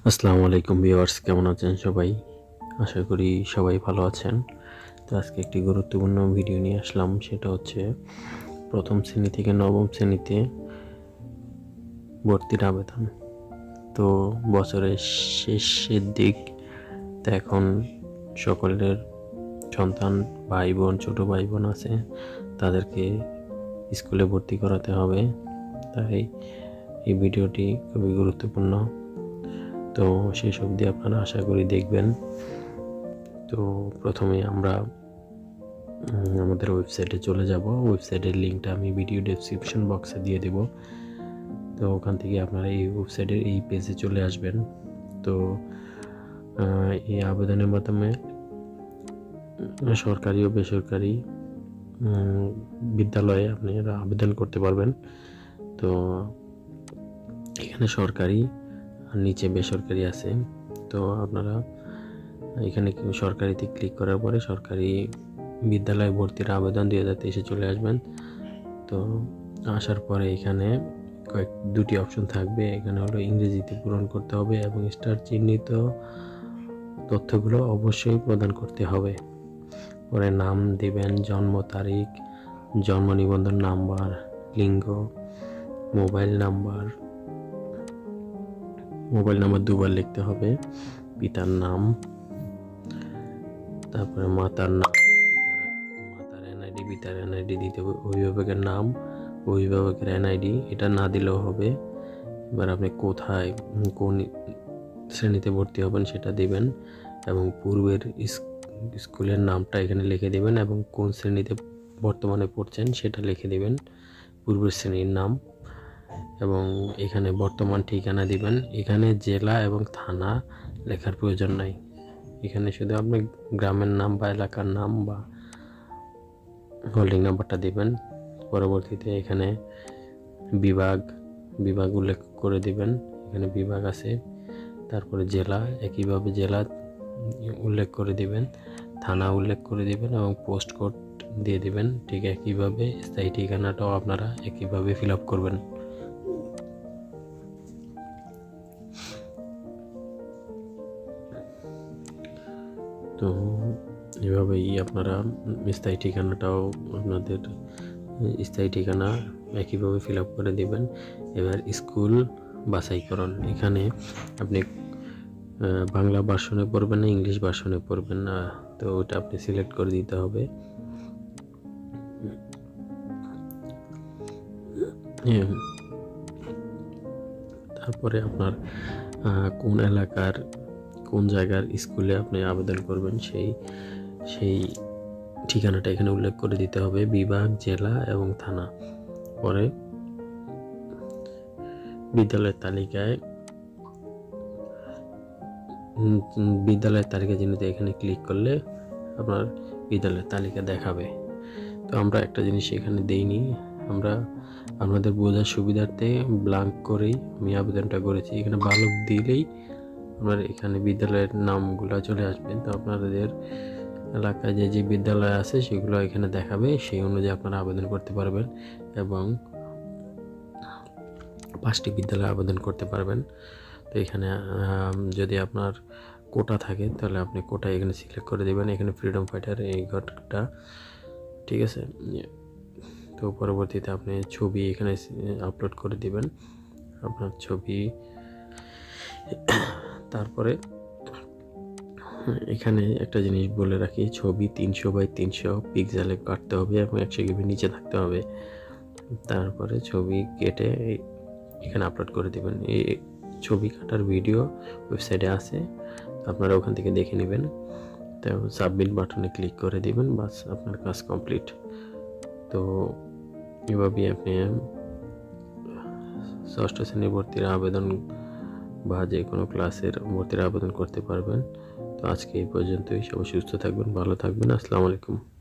আসসালামু আলাইকুম ভিউয়ার্স, কেমন আছেন সবাই? আশা করি সবাই ভালো আছেন। তো আজকে একটি গুরুত্বপূর্ণ ভিডিও নিয়ে আসলাম, সেটা হচ্ছে প্রথম শ্রেণী থেকে নবম শ্রেণীতে ভর্তির আবেদন। তো বছরের শেষের দিক, তো এখন সকলের সন্তান, ভাই বোন, ছোট ভাই বোন আছে, তাদেরকে স্কুলে ভর্তি করাতে হবে। তাই এই ভিডিওটি খুবই গুরুত্বপূর্ণ। তো শেষ অবধি আপনারা আশা করি দেখবেন। তো প্রথমে আমরা আমাদের ওয়েবসাইটে চলে যাব। ওয়েবসাইটের লিঙ্কটা আমি ভিডিও ডেসক্রিপশন বক্সে দিয়ে দেব। তো ওখান থেকে আপনারা এই ওয়েবসাইটের এই পেজে চলে আসবেন। তো এই আবেদনের মাধ্যমে সরকারি ও বেসরকারি বিদ্যালয়ে আপনারা আবেদন করতে পারবেন। তো এখানে সরকারি আর নিচে বেসরকারি আছে। তো আপনারা এখানে সরকারিতে ক্লিক করার পরে সরকারি বিদ্যালয়ে ভর্তির আবেদন 2023 চলে আসবেন। তো আসার পরে এখানে দুটি অপশন থাকবে। এখানে হলো ইংরেজিতে পূরণ করতে হবে এবং স্টার চিহ্নিত তথ্যগুলো অবশ্যই প্রদান করতে হবে। পরে নাম দিবেন, জন্ম তারিখ, জন্ম নিবন্ধন নাম্বার, লিঙ্গ, মোবাইল নাম্বার দুবার লিখতে হবে, পিতার নাম, তারপরে মাতার নাম, মাতার এনআইডি, পিতার এনআইডি দিতে হবে, অভিভাবকের নাম, অভিভাবকের এনআইডি, এটা না দিলেও হবে। এবার আপনি কোথায় কোন শ্রেণীতে ভর্তি হবেন সেটা দিবেন এবং পূর্বের স্কুলের নামটা এখানে লিখে দিবেন এবং কোন শ্রেণীতে বর্তমানে পড়ছেন সেটা লিখে দিবেন, পূর্বের শ্রেণীর নাম, এবং এখানে বর্তমান ঠিকানা দিবেন। এখানে জেলা এবং থানা লেখার প্রয়োজন নাই। এখানে শুধু আপনি গ্রামের নাম বা এলাকার নাম বা হোল্ডিং নাম্বারটা দিবেন। পরবর্তীতে এখানে বিভাগ উল্লেখ করে দিবেন। এখানে বিভাগ আছে। তারপরে জেলা, একইভাবে জেলা উল্লেখ করে দিবেন, থানা উল্লেখ করে দিবেন এবং পোস্ট কোড দিয়ে দিবেন। ঠিক একইভাবে স্থায়ী ঠিকানাটাও আপনারা একইভাবে ফিল আপ করবেন। তো এভাবেই আপনারা স্থায়ী ঠিকানাটাও আপনাদের স্থায়ী ঠিকানা একইভাবে ফিল আপ করে দিবেন। এবার স্কুল বাছাইকরণ, এখানে আপনি বাংলা ভার্সনে পড়বেন না ইংলিশ ভার্সনে পড়বেন না, তো ওটা আপনি সিলেক্ট করে দিতে হবে। তারপরে আপনার কোন এলাকার কোন জায়গার স্কুলে আপনি আবেদন করবেন সেই ঠিকানাটা এখানে উল্লেখ করে দিতে হবে, বিভাগ, জেলা এবং থানা। পরে বিদ্যালয়ের তালিকা চিহ্নিত এখানে ক্লিক করলে আপনার বিদ্যালয়ের তালিকা দেখাবে। তো আমরা একটা জিনিস এখানে দেইনি, আমরা আপনাদের বোঝার সুবিধার্থে ব্ল্যাঙ্ক করেই আমি আবেদনটা করেছি। এখানে বালক দিলেই আপনার এখানে বিদ্যালয়ের নামগুলো চলে আসবেন। তো আপনাদের এলাকায় যে বিদ্যালয় আছে সেগুলো এখানে দেখাবে, সেই অনুযায়ী আপনারা আবেদন করতে পারবেন এবং 5টি বিদ্যালয়ে আবেদন করতে পারবেন। তো এখানে যদি আপনার কোটা থাকে তাহলে আপনি কোটা এখানে সিলেক্ট করে দেবেন। এখানে ফ্রিডম ফাইটার এই ঘটটা, ঠিক আছে। তো পরবর্তীতে আপনি ছবি এখানে আপলোড করে দিবেন, আপনার ছবি। তারপরে এখানে একটা জিনিস বলে রাখি, ছবি 300x300 পিক্সেলে কাটতে হবে এবং 100 GB নিচে থাকতে হবে। তারপরে ছবি কেটে এখানে আপলোড করে দেবেন। এই ছবি কাটার ভিডিও ওয়েবসাইটে আছে, আপনারা ওখান থেকে দেখে নেবেন। তো সাবমিট বাটনে ক্লিক করে দিবেন, বাস আপনার কাজ কমপ্লিট। তো এভাবেই আপনি 6ষ্ঠ শ্রেণীর ভর্তির আবেদন বা যে কোনো ক্লাসের ভর্তির আবেদন করতে পারবেন। তো আজকে এই পর্যন্তই। সবাই সুস্থ থাকবেন, ভালো থাকবেন। আসসালামু আলাইকুম।